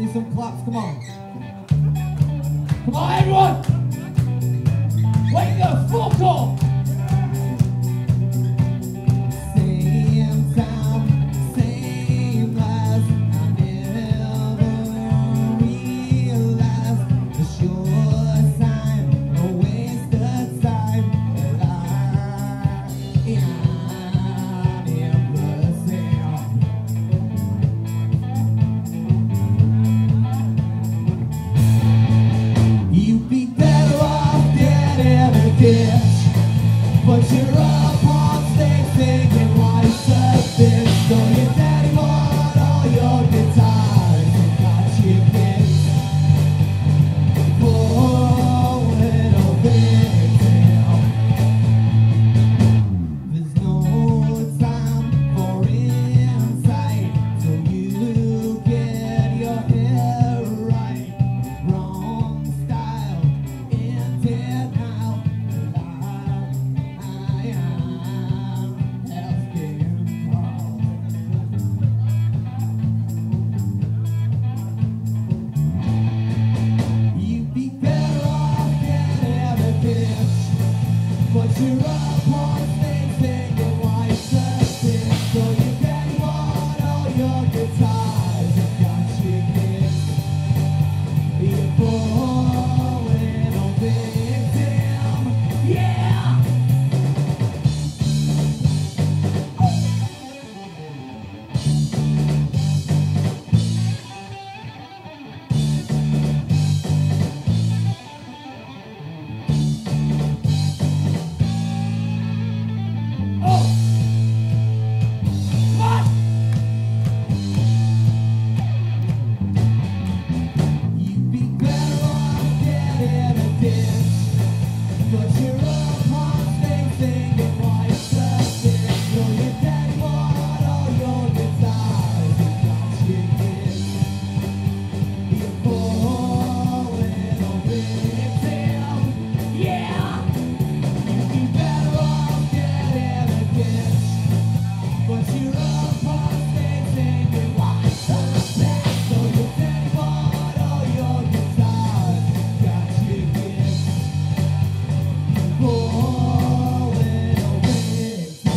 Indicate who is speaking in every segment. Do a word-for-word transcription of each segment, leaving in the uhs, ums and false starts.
Speaker 1: See some claps, come on. Come on, everyone! Wake the fuck up! Same time, same lies. I never realized the short time, a waste of time. That I am never same. You'd be better off dead in a ditch, but you're up on stage singing life's a bitch. So your daddy bought all your guitars and got you kids for little victim. There's no time for insight till you get your hair right. Wrong style, ended now. And I, I am asking you'd be better off dead in a ditch, but you're up on stage singing life's a bitch. So your daddy bought all your guitars and got you kids. You're poor little victim, yeah. Oh, what? You'd be better off dead in a ditch, but you're up on stage singing life's a bitch. So your daddy bought all your guitars and got you kids. You're poor little victim, yeah. You'd be better off dead in a ditch, but you're up on stage singing life's a bitch. So your daddy bought all your guitars and got you kids. Poor little victim.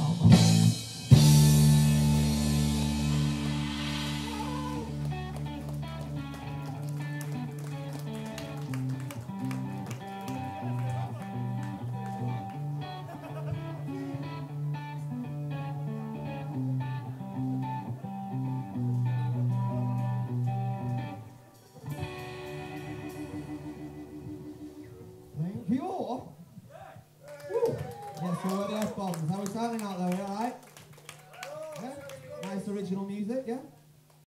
Speaker 1: Thank you. Woo. Yes, so we're the F-bombs. How are we sounding out there? We alright? Yeah? Nice original music, yeah?